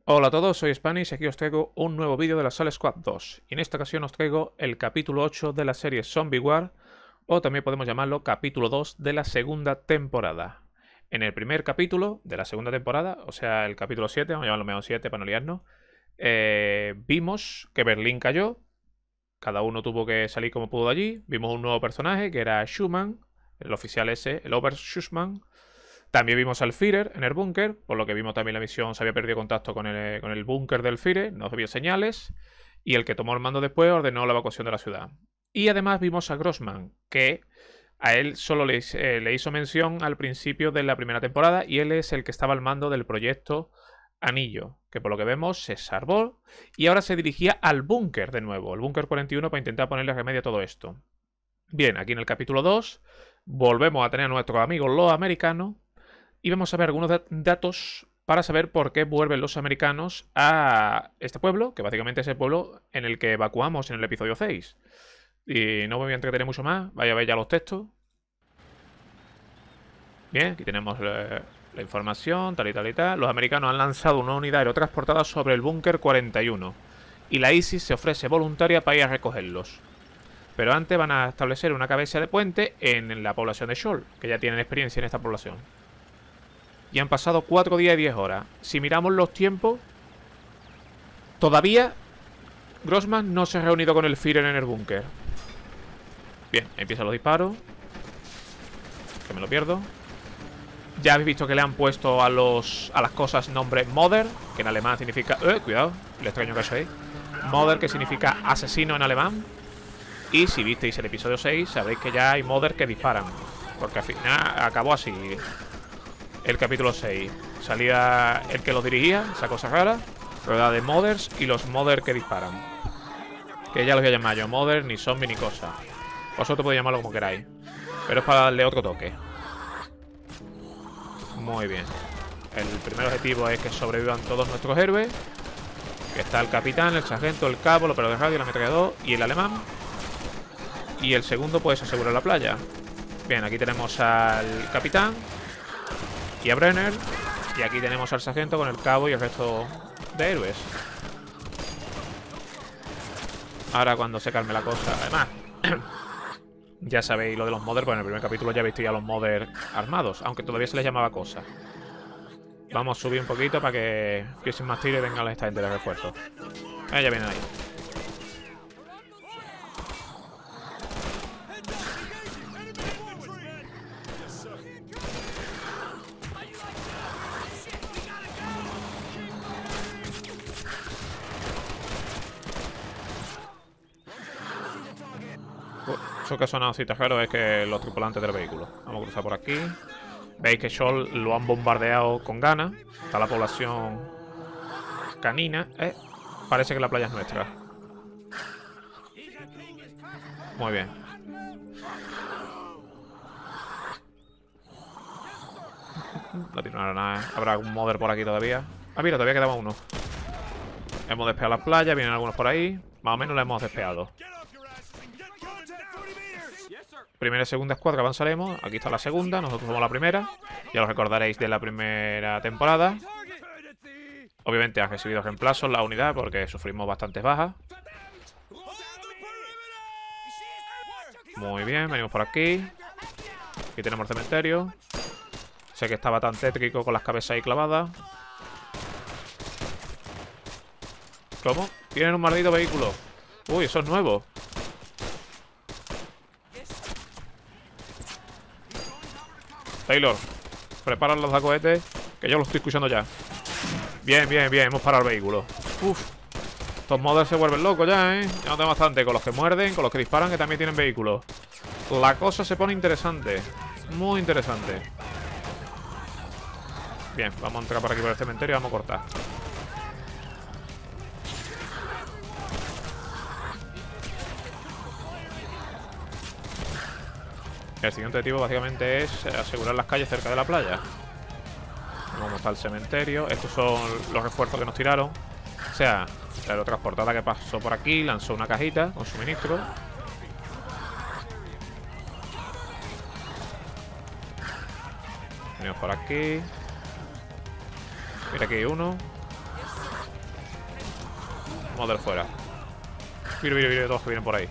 Hola a todos, soy Spanish y aquí os traigo un nuevo vídeo de la Assault Squad 2. Y en esta ocasión os traigo el capítulo 8 de la serie Zombie War, o también podemos llamarlo capítulo 2 de la segunda temporada. En el primer capítulo de la segunda temporada, o sea el capítulo 7, vamos a llamarlo menos 7 para no liarnos, vimos que Berlín cayó, cada uno tuvo que salir como pudo de allí, vimos un nuevo personaje que era Schumann, el oficial ese, el Oberst Schumann. También vimos al Führer en el búnker, por lo que vimos también la misión, se había perdido contacto con el búnker del Führer, no había señales, y el que tomó el mando después ordenó la evacuación de la ciudad. Y además vimos a Grossman, que a él solo le hizo mención al principio de la primera temporada, y él es el que estaba al mando del proyecto Anillo, que por lo que vemos se salvó, y ahora se dirigía al búnker de nuevo, el búnker 41, para intentar ponerle remedio a todo esto. Bien, aquí en el capítulo 2 volvemos a tener a nuestros amigos los americanos, y vamos a ver algunos datos para saber por qué vuelven los americanos a este pueblo, que básicamente es el pueblo en el que evacuamos en el episodio 6. Y no me voy a entretener mucho más, vaya a ver ya los textos. Bien, aquí tenemos la información, tal y tal y tal. Los americanos han lanzado una unidad aerotransportada sobre el búnker 41 y la ISIS se ofrece voluntaria para ir a recogerlos. Pero antes van a establecer una cabeza de puente en la población de Scholl, que ya tienen experiencia en esta población. Y han pasado 4 días y 10 horas. Si miramos los tiempos, todavía Grossman no se ha reunido con el Führer en el búnker. Bien, empiezan los disparos. Que me lo pierdo. Ya habéis visto que le han puesto a las cosas nombre Mother, que en alemán significa... cuidado, le extraño que eso ahí. Mother, que significa asesino en alemán. Y si visteis el episodio 6, sabréis que ya hay Mother que disparan. Porque al final acabó así el capítulo 6. Salía el que lo dirigía, esa cosa rara, rueda de Mothers y los Mother que disparan. Que ya los voy a llamar yo Mother, ni zombie ni cosa. Vosotros podéis llamarlo como queráis, pero es para darle otro toque. Muy bien. El primer objetivo es que sobrevivan todos nuestros héroes. Que está el capitán, el sargento, el cabo, el operador de radio, el ametrallador y el alemán. Y el segundo pues asegurar la playa. Bien, aquí tenemos al capitán y a Brenner. Y aquí tenemos al sargento con el cabo y el resto de héroes. Ahora cuando se calme la cosa, además ya sabéis lo de los Mother, pues en el primer capítulo ya visteis a los Mother armados, aunque todavía se les llamaba cosa. Vamos a subir un poquito para que sin más tiro y vengan esta gente de refuerzo. Ya vienen ahí. Eso que ha sonado así raro es que los tripulantes del vehículo. Vamos a cruzar por aquí. Veis que Scholl lo han bombardeado con ganas. Está la población canina. Parece que la playa es nuestra. Muy bien. No tiene nada. Habrá algún Mother por aquí todavía. Ah, mira, todavía quedaba uno. Hemos despeado la playa. Vienen algunos por ahí. Más o menos la hemos despeado. Primera y segunda escuadra avanzaremos. Aquí está la segunda, nosotros somos la primera. Ya lo recordaréis de la primera temporada. Obviamente ha recibido reemplazos la unidad porque sufrimos bastantes bajas. Muy bien, venimos por aquí. Aquí tenemos el cementerio. Sé que estaba tan tétrico con las cabezas ahí clavadas. ¿Cómo? Tienen un maldito vehículo. Uy, eso es nuevo. Taylor, prepara los cohetes, que yo lo estoy escuchando ya. Bien, bien, bien, hemos parado el vehículo. Uf, estos modders se vuelven locos ya, ¿eh? Ya no tengo bastante con los que muerden, con los que disparan, que también tienen vehículos. La cosa se pone interesante. Muy interesante. Bien, vamos a entrar por aquí por el cementerio y vamos a cortar. El siguiente objetivo básicamente es asegurar las calles cerca de la playa. Vamos hasta el cementerio. Estos son los refuerzos que nos tiraron. O sea, la aerotransportada que pasó por aquí lanzó una cajita con suministro. Venimos por aquí. Mira, aquí hay uno. Vamos a dar fuera. Mira, todos que vienen por ahí.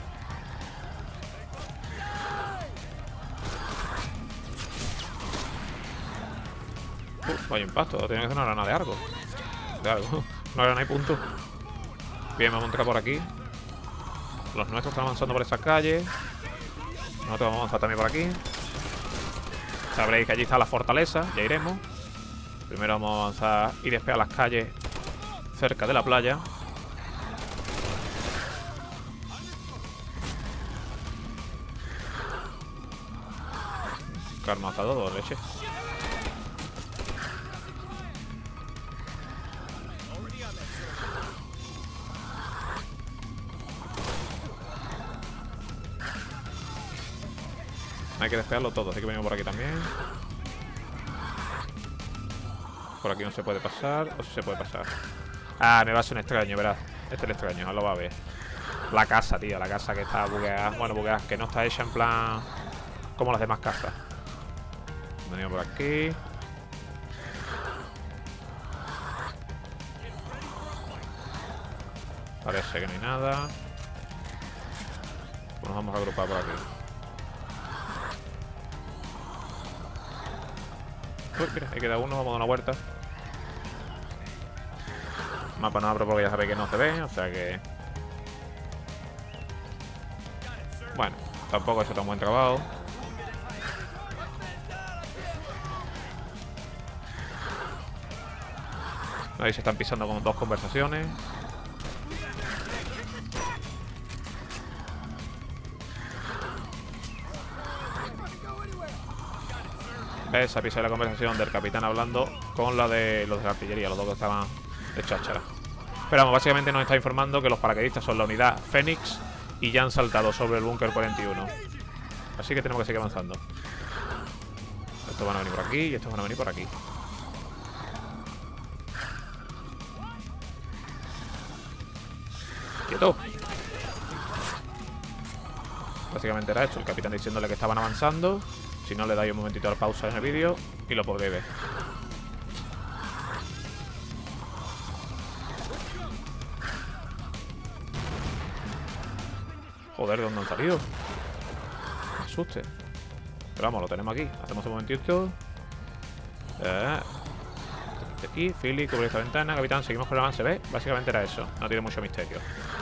Vaya impacto, tiene que ser una granada de algo. Una granada y punto. Bien, vamos a entrar por aquí. Los nuestros están avanzando por esas calles. Nosotros vamos a avanzar también por aquí. Sabréis que allí está la fortaleza, ya iremos. Primero vamos a avanzar y despegar las calles cerca de la playa. Karma hasta todo, leche. Hay que despegarlo todo, así que venimos por aquí también. Por aquí no se puede pasar, o sí se puede pasar. Ah, me va a ser un extraño, verás. Este es el extraño, no lo va a ver. La casa, tío, la casa que está bugueada. Bueno, bugueada, que no está hecha en plan como las demás casas. Venimos por aquí. Parece que no hay nada. Pues nos vamos a agrupar por aquí. Uy, mira, ahí queda uno, vamos a dar una vuelta. Mapa no abro porque ya sabéis que no se ve, o sea que... Bueno, tampoco es tan buen trabajo. Ahí se están pisando con dos conversaciones. ¿Ves? Se ha pisado la conversación del capitán hablando con la de los de la artillería, los dos que estaban de cháchara. Pero vamos, básicamente nos está informando que los paracaidistas son la unidad Fénix y ya han saltado sobre el búnker 41. Así que tenemos que seguir avanzando. Estos van a venir por aquí y estos van a venir por aquí. ¡Quieto! Básicamente era esto, el capitán diciéndole que estaban avanzando. Si no, le dais un momentito de pausa en el vídeo y lo podréis ver. Joder, ¿de dónde han salido? Me asuste. Pero vamos, lo tenemos aquí. Hacemos un momentito. Aquí, Philly, cubre esta ventana. Capitán, seguimos con el avance, ¿ves? Básicamente era eso. No tiene mucho misterio.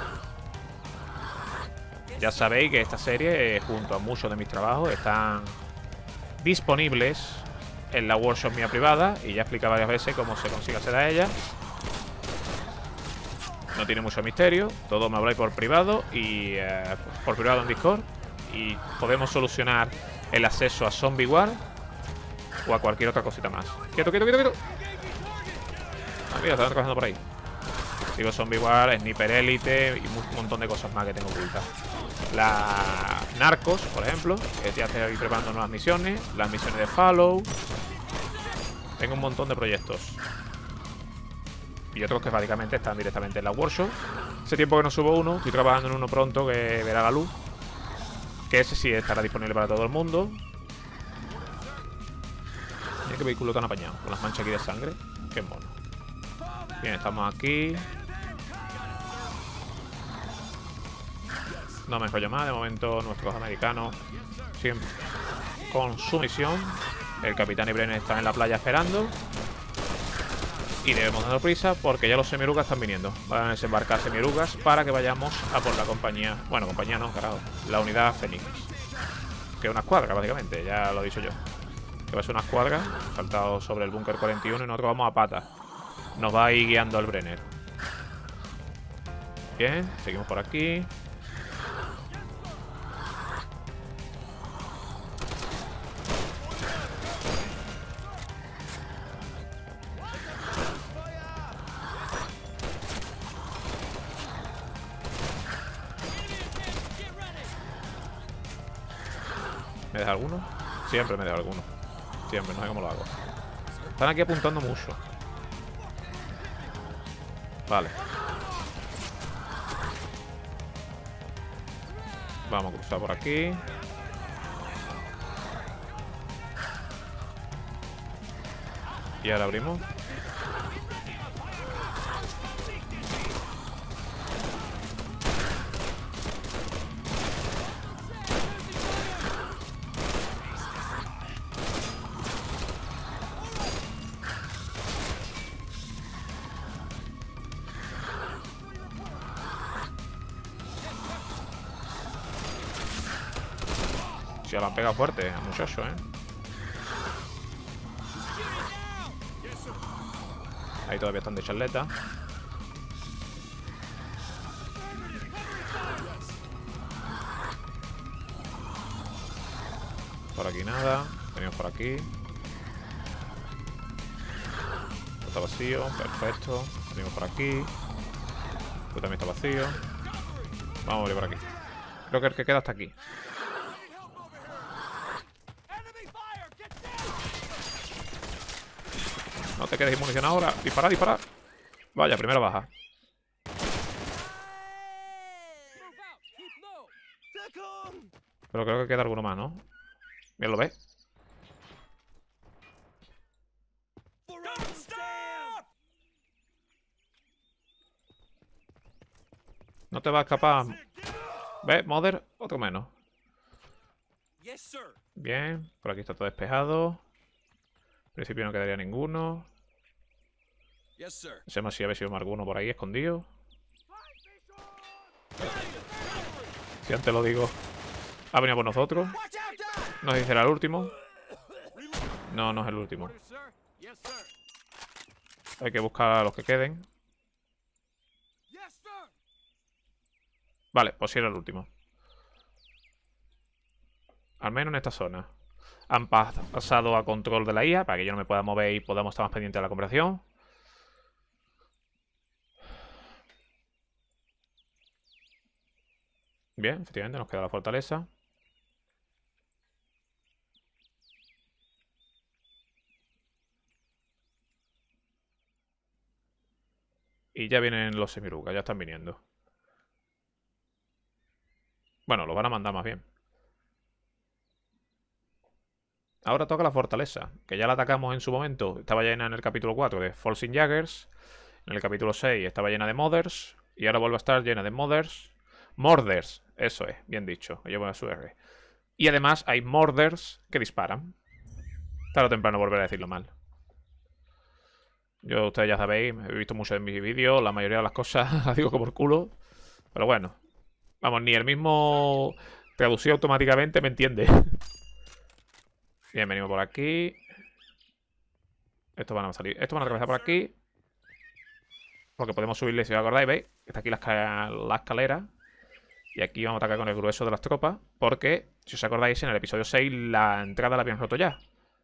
Ya sabéis que esta serie, junto a muchos de mis trabajos, están disponibles en la workshop mía privada. Y ya he explicado varias veces cómo se consigue acceder a ella. No tiene mucho misterio. Todo me habláis por privado y por privado en Discord. Y podemos solucionar el acceso a Zombie War o a cualquier otra cosita más. ¡Quieto, quieto, quieto, quieto! Ah, mira, están trabajando por ahí. Digo Zombie War, Sniper Elite y un montón de cosas más que tengo ocultas. La Narcos, por ejemplo, que ya estoy preparando nuevas misiones. Las misiones de Follow. Tengo un montón de proyectos. Y otros que básicamente están directamente en la workshop. Hace tiempo que no subo uno. Estoy trabajando en uno pronto que verá la luz. Que ese sí estará disponible para todo el mundo. Mira qué vehículo tan apañado. Con las manchas aquí de sangre. Qué mono. Bien, estamos aquí. No me enrollo más. De momento nuestros americanos siguen con su misión. El capitán y Brenner están en la playa esperando. Y debemos dar prisa porque ya los semirugas están viniendo. Van a desembarcar semirugas para que vayamos a por la compañía. Bueno, compañía no, carajo. La unidad Fénix. Que es una escuadra, básicamente. Ya lo he dicho yo. Que va a ser una escuadra. Saltado sobre el búnker 41 y nosotros vamos a pata. Nos va a ir guiando el Brenner. Bien, seguimos por aquí. ¿Me deja alguno? Siempre me deja alguno. Siempre, no sé cómo lo hago. Están aquí apuntando mucho. Vale. Vamos a cruzar por aquí. Y ahora abrimos. Se lo han pegado fuerte al muchacho, ¿eh? Ahí todavía están de charleta. Por aquí nada. Venimos por aquí. Esto está vacío. Perfecto. Venimos por aquí. Esto también está vacío. Vamos a morir por aquí. Creo que el que queda está aquí. No te quedes sin munición ahora. Dispara, dispara. Vaya, primera baja. Pero creo que queda alguno más, ¿no? Bien, lo ves. No te va a escapar. ¿Ves, Mother? Otro menos. Bien, por aquí está todo despejado. En principio no quedaría ninguno. No sé más si había sido alguno por ahí escondido. Si antes lo digo. Ha venido por nosotros. No sé si será el último. No, no es el último. Hay que buscar a los que queden. Vale, pues sí era el último. Al menos en esta zona. Han pasado a control de la IA para que yo no me pueda mover y podamos estar más pendientes de la conversación. Bien, efectivamente nos queda la fortaleza. Y ya vienen los semirugas, ya están viniendo. Bueno, los van a mandar más bien. Ahora toca la fortaleza, que ya la atacamos en su momento. Estaba llena en el capítulo 4 de Falling Jaggers. En el capítulo 6 estaba llena de Mothers. Y ahora vuelve a estar llena de Mothers. Morders, eso es, bien dicho. Yo voy a su R. Y además hay Morders que disparan. Tarde o temprano volveré a decirlo mal. Yo, ustedes ya sabéis, he visto muchos de mis vídeos. La mayoría de las cosas las digo como el culo. Pero bueno. Vamos, ni el mismo traducido automáticamente me entiende. Bien, venimos por aquí. Estos van a salir. Estos van a atravesar por aquí. Porque podemos subirle, si os acordáis, ¿veis? Está aquí la escalera. Y aquí vamos a atacar con el grueso de las tropas. Porque, si os acordáis, en el episodio 6 la entrada la habían roto ya.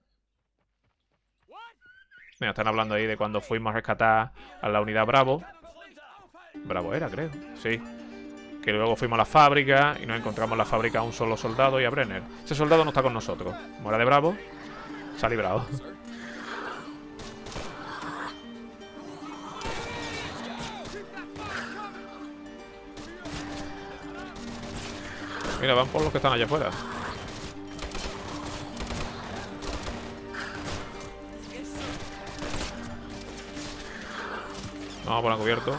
Mira, están hablando ahí de cuando fuimos a rescatar a la unidad Bravo. Bravo era, creo. Sí. Que luego fuimos a la fábrica y nos encontramos en la fábrica a un solo soldado y a Brenner. Ese soldado no está con nosotros. Como era de Bravo, se ha librado. Mira, van por los que están allá afuera. Vamos a poner cubierto.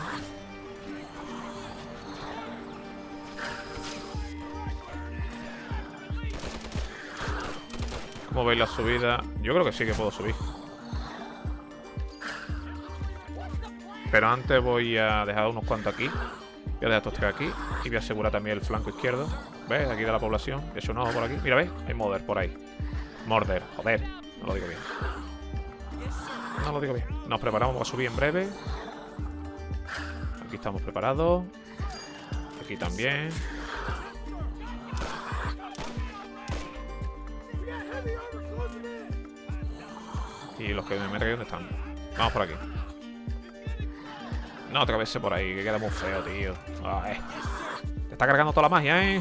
¿Cómo veis la subida? Yo creo que sí que puedo subir. Pero antes voy a dejar unos cuantos aquí. Voy a dejar estos tres aquí. Y voy a asegurar también el flanco izquierdo. ¿Ves? Aquí de la población. He hecho un ojo por aquí. Mira, ¿ves? Hay Mother por ahí. Morder. Joder. No lo digo bien. No lo digo bien. Nos preparamos para subir en breve. Aquí estamos preparados. Aquí también. Y los que me meten aquí, ¿dónde están? Vamos por aquí. No, otra vez por ahí, que queda muy feo, tío. Ay. Te está cargando toda la magia, ¿eh?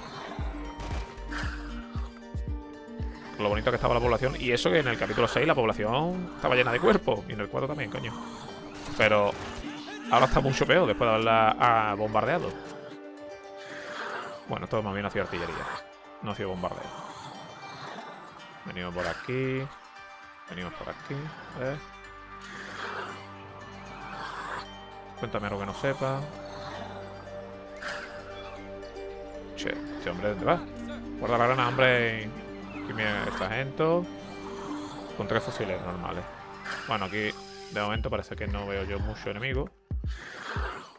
Lo bonito que estaba la población. Y eso que en el capítulo 6 la población estaba llena de cuerpos. Y en el 4 también, coño. Pero ahora está mucho peor después de haberla bombardeado. Bueno, esto más bien ha sido artillería. No ha sido bombardeo. Venimos por aquí. Venimos por aquí. Cuéntame algo que no sepa. Che, este hombre, ¿dónde va? Guarda la grana, hombre. Aquí viene el sargento. Con 3 fusiles normales. Bueno, aquí de momento parece que no veo yo mucho enemigo.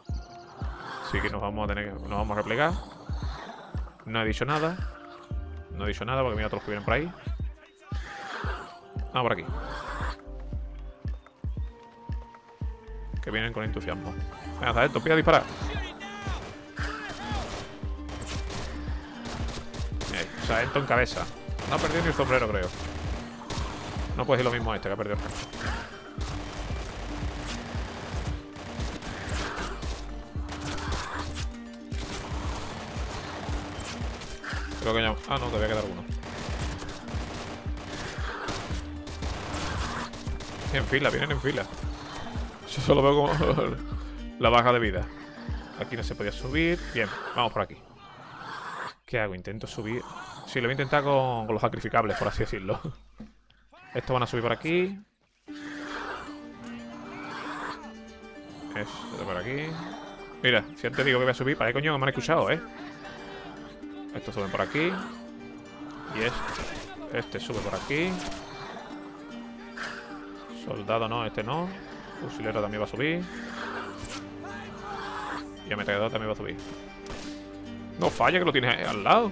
Así que nos vamos a replegar. No he dicho nada. No he dicho nada porque mira a todos los que vienen por ahí. Ah, por aquí. Que vienen con entusiasmo. Venga, Sargento, pida disparar. Sargento en cabeza. No ha perdido ni el sombrero, creo. No puede decir lo mismo a este, que ha perdido el casco. Creo que ya... Ah, no, todavía queda uno. En fila, vienen en fila. Yo solo veo como la baja de vida. Aquí no se podía subir. Bien, vamos por aquí. ¿Qué hago? Intento subir. Sí, lo voy a intentar con los sacrificables, por así decirlo. Estos van a subir por aquí. Esto por aquí. Mira, si antes digo que voy a subir, para qué coño me han escuchado, ¿eh? Estos suben por aquí. Y este sube por aquí. Soldado no, este no. Fusilero también va a subir. Y ametrallador también va a subir. No falla que lo tienes al lado.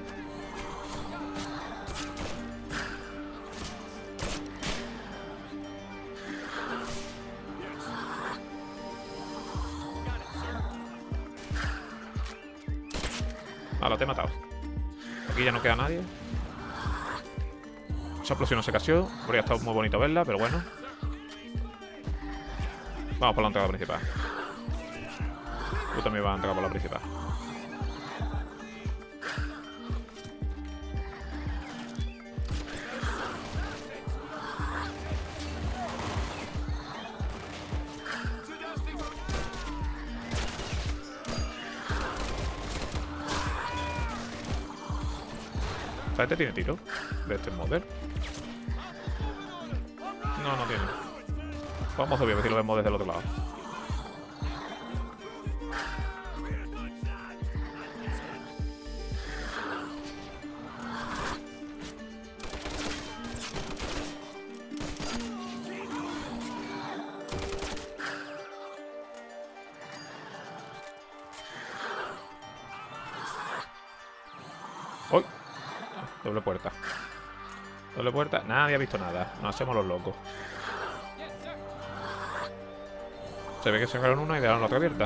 Ah, lo te he matado. Aquí ya no queda nadie. Esa explosión no se cayó. Habría estado muy bonito verla, pero bueno. Vamos por la entrada principal. Tú también vas a entrar por la principal. ¿Este tiene tiro? De este modder. No, no tiene. Vamos a ver si lo vemos desde el otro lado. ¡Uy! Doble puerta. Doble puerta. Nadie ha visto nada. Nos hacemos los locos. Se ve que sacaron una y dejaron la otra abierta.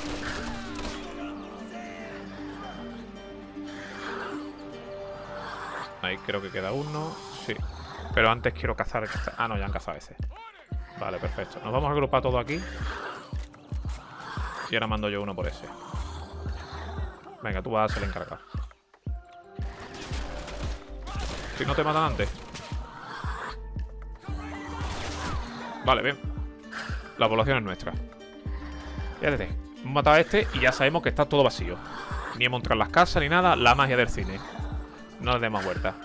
Ahí creo que queda uno. Sí. Pero antes quiero cazar. Ah, no, ya han cazado ese. Vale, perfecto. Nos vamos a agrupar todo aquí. Y ahora mando yo uno por ese. Venga, tú vas a ser el encargado. Si no te matan antes. Vale, bien. La población es nuestra. Fíjate. Hemos matado a este y ya sabemos que está todo vacío. Ni hemos entrado en las casas ni nada. La magia del cine. No le demos vuelta.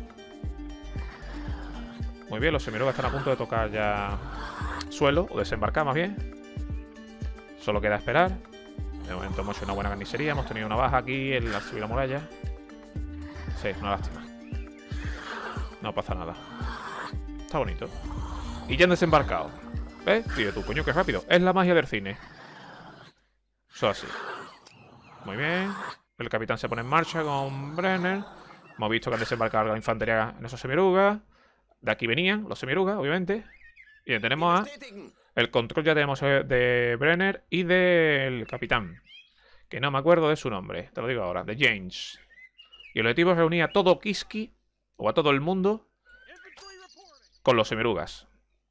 Muy bien, los semirugas están a punto de tocar ya suelo. O desembarcar más bien. Solo queda esperar. De momento hemos hecho una buena carnicería. Hemos tenido una baja aquí en la subida muralla. Sí, una lástima. No pasa nada. Está bonito. Y ya han desembarcado. ¿Ves? Tío, tú, coño, qué rápido. Es la magia del cine. Eso así. Muy bien. El capitán se pone en marcha con Brenner. Hemos visto que han desembarcado la infantería en esos semirugas. De aquí venían los semirugas, obviamente. Y ya tenemos a... El control ya tenemos de Brenner y del capitán. Que no me acuerdo de su nombre. Te lo digo ahora. De James. Y el objetivo es reunir a todo Kiski. O a todo el mundo. Con los semirugas.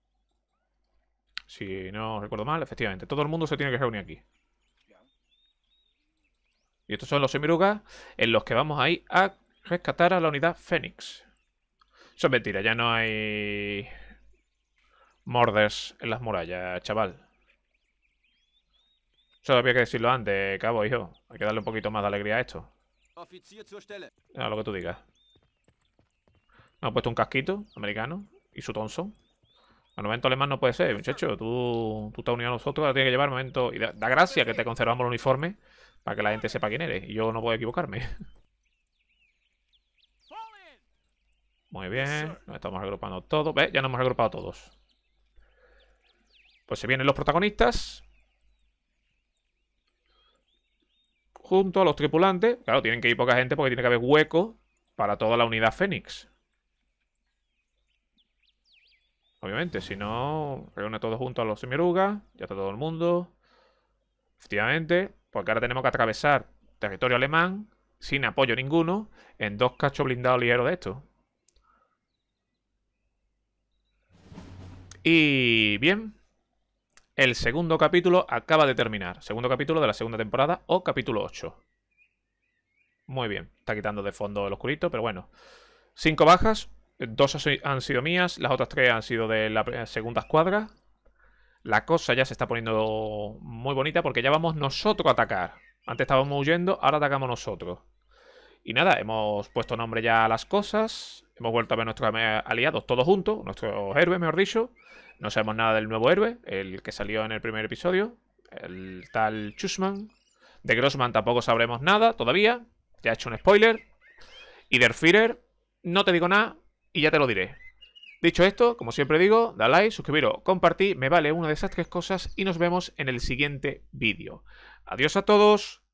Si no recuerdo mal, efectivamente. Todo el mundo se tiene que reunir aquí. Y estos son los semirugas en los que vamos a ir a rescatar a la unidad Fénix. Eso es mentira, ya no hay morders en las murallas, chaval. Eso había que decirlo antes, cabo, hijo. Hay que darle un poquito más de alegría a esto. A lo que tú digas. Me han puesto un casquito americano y su Thompson. Al momento alemán no puede ser, muchacho. Tú te has unido a nosotros, la tienes que llevar momento. Y da gracia que te conservamos el uniforme para que la gente sepa quién eres. Y yo no puedo equivocarme. Muy bien. Nos estamos agrupando todos. ¿Ves? Ya nos hemos agrupado todos. Pues se vienen los protagonistas. Junto a los tripulantes. Claro, tienen que ir poca gente porque tiene que haber hueco para toda la unidad Fénix. Obviamente, si no, reúne todos juntos a los Semirugas. Ya está todo el mundo. Efectivamente, porque ahora tenemos que atravesar territorio alemán sin apoyo ninguno en 2 cachos blindados ligeros de estos. Y bien, el segundo capítulo acaba de terminar. Segundo capítulo de la segunda temporada o capítulo 8. Muy bien, está quitando de fondo el oscurito, pero bueno. 5 bajas, 2 han sido mías, las otras 3 han sido de la segunda escuadra. La cosa ya se está poniendo muy bonita porque ya vamos nosotros a atacar. Antes estábamos huyendo, ahora atacamos nosotros. Y nada, hemos puesto nombre ya a las cosas. Hemos vuelto a ver nuestros aliados todos juntos, nuestros héroes, mejor dicho. No sabemos nada del nuevo héroe, el que salió en el primer episodio, el tal Chusman. De Grossman tampoco sabremos nada todavía. Ya he hecho un spoiler. Y del Führer, no te digo nada y ya te lo diré. Dicho esto, como siempre digo, da like, suscribiros, compartir, me vale una de esas 3 cosas y nos vemos en el siguiente vídeo. Adiós a todos.